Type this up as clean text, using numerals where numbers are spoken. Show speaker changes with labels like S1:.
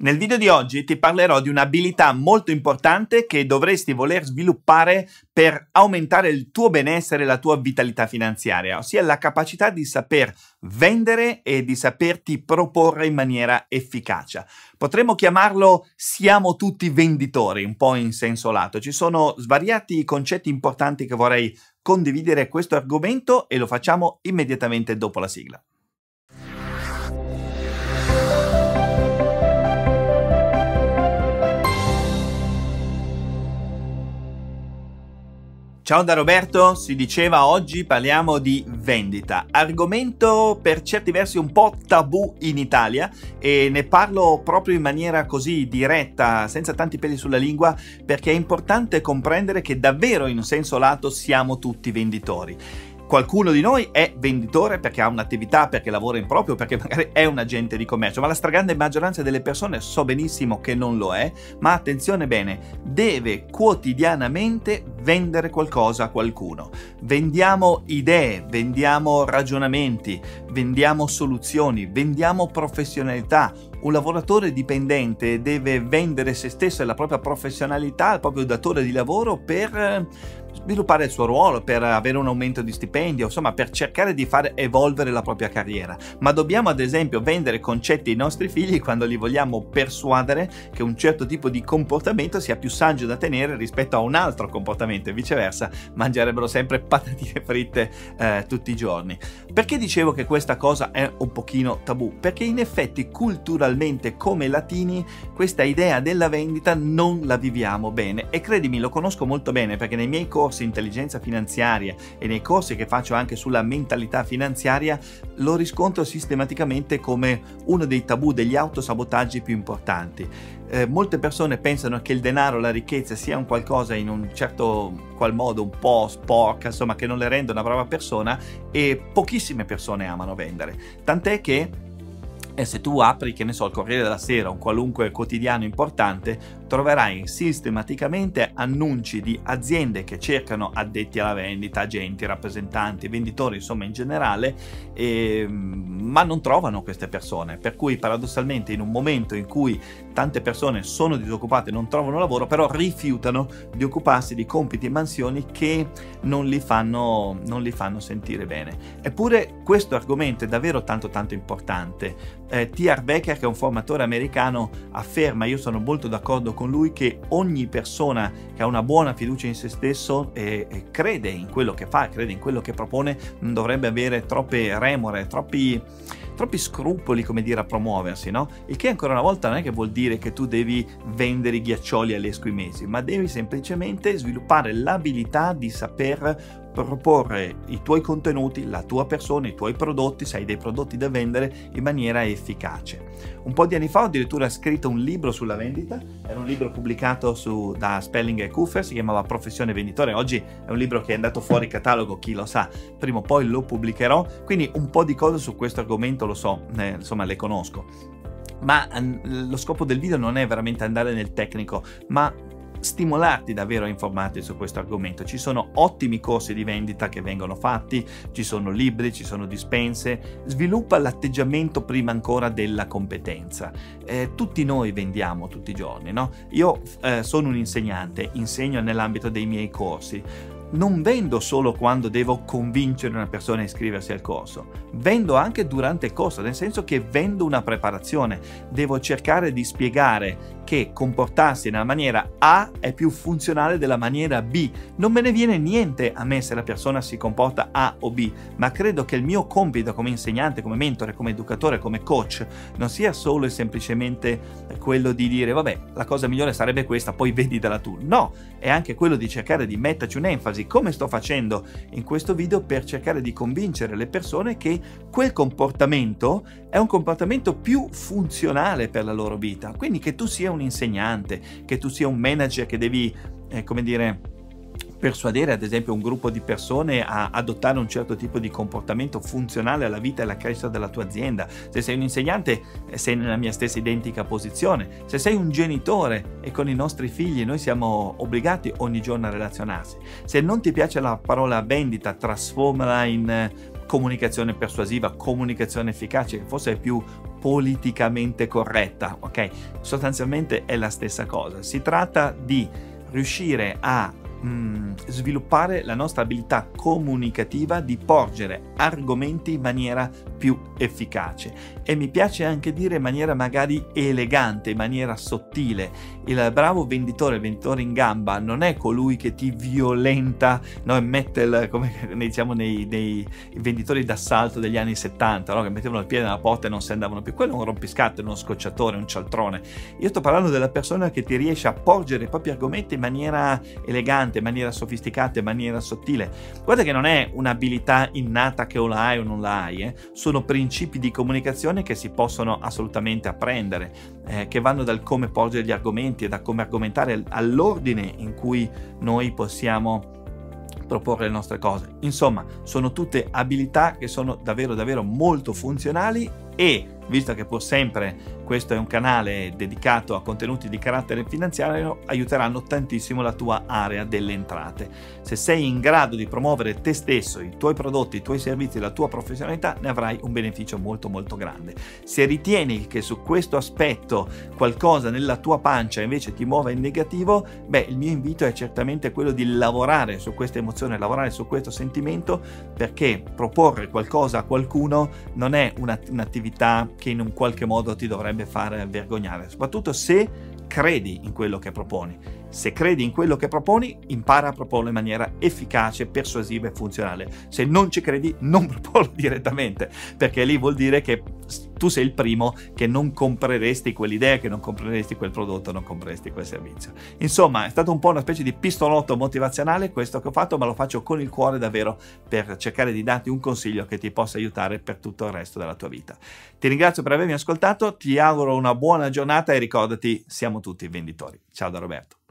S1: Nel video di oggi ti parlerò di un'abilità molto importante che dovresti voler sviluppare per aumentare il tuo benessere e la tua vitalità finanziaria, ossia la capacità di saper vendere e di saperti proporre in maniera efficace. Potremmo chiamarlo siamo tutti venditori, un po' in senso lato. Ci sono svariati concetti importanti che vorrei condividere questo argomento e lo facciamo immediatamente dopo la sigla. Ciao da Roberto, si diceva oggi parliamo di vendita, argomento per certi versi un po' tabù in Italia e ne parlo proprio in maniera così diretta, senza tanti peli sulla lingua, perché è importante comprendere che davvero in senso lato siamo tutti venditori. Qualcuno di noi è venditore perché ha un'attività, perché lavora in proprio, perché magari è un agente di commercio, ma la stragrande maggioranza delle persone so benissimo che non lo è, ma attenzione bene, deve quotidianamente vendere qualcosa a qualcuno. Vendiamo idee, vendiamo ragionamenti, vendiamo soluzioni, vendiamo professionalità. Un lavoratore dipendente deve vendere se stesso e la propria professionalità al proprio datore di lavoro per sviluppare il suo ruolo, per avere un aumento di stipendio, insomma per cercare di far evolvere la propria carriera. Ma dobbiamo ad esempio vendere concetti ai nostri figli quando li vogliamo persuadere che un certo tipo di comportamento sia più saggio da tenere rispetto a un altro comportamento e viceversa, mangerebbero sempre patatine fritte tutti i giorni. Perché dicevo che questa cosa è un pochino tabù? Perché in effetti culturalmente come latini questa idea della vendita non la viviamo bene e credimi, lo conosco molto bene perché nei miei corsi intelligenza finanziaria e nei corsi che faccio anche sulla mentalità finanziaria lo riscontro sistematicamente come uno dei tabù, degli autosabotaggi più importanti. Molte persone pensano che il denaro, la ricchezza sia un qualcosa in un certo qual modo un po' sporca, insomma che non le rende una brava persona e pochissime persone amano vendere, tant'è che se tu apri, che ne so, il Corriere della Sera o un qualunque quotidiano importante, troverai sistematicamente annunci di aziende che cercano addetti alla vendita, agenti, rappresentanti, venditori, insomma in generale, ma non trovano queste persone. Per cui paradossalmente in un momento in cui tante persone sono disoccupate e non trovano lavoro, però rifiutano di occuparsi di compiti e mansioni che non li fanno sentire bene. Eppure questo argomento è davvero tanto importante. T.R. Becker, che è un formatore americano, afferma, io sono molto d'accordo con lui, che ogni persona che ha una buona fiducia in se stesso e crede in quello che fa, crede in quello che propone, non dovrebbe avere troppe remore, troppi scrupoli, come dire, a promuoversi, no? Il che ancora una volta non è che vuol dire che tu devi vendere i ghiaccioli agli esquimesi, ma devi semplicemente sviluppare l'abilità di saper proporre i tuoi contenuti, la tua persona, i tuoi prodotti, se hai dei prodotti da vendere, in maniera efficace. Un po' di anni fa ho addirittura scritto un libro sulla vendita, era un libro pubblicato da Spelling & Coofer, si chiamava Professione Venditore, oggi è un libro che è andato fuori catalogo, chi lo sa, prima o poi lo pubblicherò, quindi un po' di cose su questo argomento lo so, insomma le conosco. Ma lo scopo del video non è veramente andare nel tecnico, ma stimolarti davvero a informarti su questo argomento. Ci sono ottimi corsi di vendita che vengono fatti, ci sono libri, ci sono dispense. Sviluppa l'atteggiamento prima ancora della competenza. Tutti noi vendiamo tutti i giorni, no? Io sono un insegnante, insegno nell'ambito dei miei corsi. Non vendo solo quando devo convincere una persona a iscriversi al corso, vendo anche durante il corso, nel senso che vendo una preparazione, devo cercare di spiegare che comportarsi nella maniera A è più funzionale della maniera B. Non me ne viene niente a me se la persona si comporta A o B, ma credo che il mio compito come insegnante, come mentore, come educatore, come coach non sia solo e semplicemente quello di dire vabbè, la cosa migliore sarebbe questa, poi veditela tu. No, è anche quello di cercare di metterci un'enfasi, come sto facendo in questo video, per cercare di convincere le persone che quel comportamento è un comportamento più funzionale per la loro vita. Quindi che tu sia un insegnante, che tu sia un manager che devi, come dire, persuadere ad esempio un gruppo di persone a adottare un certo tipo di comportamento funzionale alla vita e alla crescita della tua azienda. Se sei un insegnante sei nella mia stessa identica posizione, se sei un genitore e con i nostri figli noi siamo obbligati ogni giorno a relazionarsi. Se non ti piace la parola vendita, trasformala in comunicazione persuasiva, comunicazione efficace, che forse è più politicamente corretta, ok? Sostanzialmente è la stessa cosa. Si tratta di riuscire a sviluppare la nostra abilità comunicativa di porgere argomenti in maniera più efficace, e mi piace anche dire in maniera magari elegante, in maniera sottile. Il bravo venditore, il venditore in gamba, non è colui che ti violenta, no, e mette come diciamo nei venditori d'assalto degli anni 70, no, che mettevano il piede nella porta e non si andavano più. Quello è un rompiscatole, uno scocciatore, un cialtrone. Io sto parlando della persona che ti riesce a porgere i propri argomenti in maniera elegante, in maniera sofisticata, in maniera sottile. Guarda che non è un'abilità innata che o la hai o non la hai, sono principi di comunicazione che si possono assolutamente apprendere, che vanno dal come porgere gli argomenti e da come argomentare all'ordine in cui noi possiamo proporre le nostre cose. Insomma, sono tutte abilità che sono davvero davvero molto funzionali, e visto che pur sempre questo è un canale dedicato a contenuti di carattere finanziario, aiuteranno tantissimo la tua area delle entrate. Se sei in grado di promuovere te stesso, i tuoi prodotti, i tuoi servizi, la tua professionalità, ne avrai un beneficio molto molto grande. Se ritieni che su questo aspetto qualcosa nella tua pancia invece ti muova in negativo, il mio invito è certamente quello di lavorare su questa emozione, lavorare su questo sentimento, perché proporre qualcosa a qualcuno non è un'attività che in un qualche modo ti dovrebbe far vergognare, soprattutto se credi in quello che proponi. Se credi in quello che proponi, impara a proporlo in maniera efficace, persuasiva e funzionale. Se non ci credi, non proporlo direttamente, perché lì vuol dire che tu sei il primo che non compreresti quell'idea, che non compreresti quel prodotto, non compreresti quel servizio. Insomma, è stato un po' una specie di pistolotto motivazionale questo che ho fatto, ma lo faccio con il cuore davvero per cercare di darti un consiglio che ti possa aiutare per tutto il resto della tua vita. Ti ringrazio per avermi ascoltato, ti auguro una buona giornata e ricordati, siamo tutti venditori. Ciao da Roberto.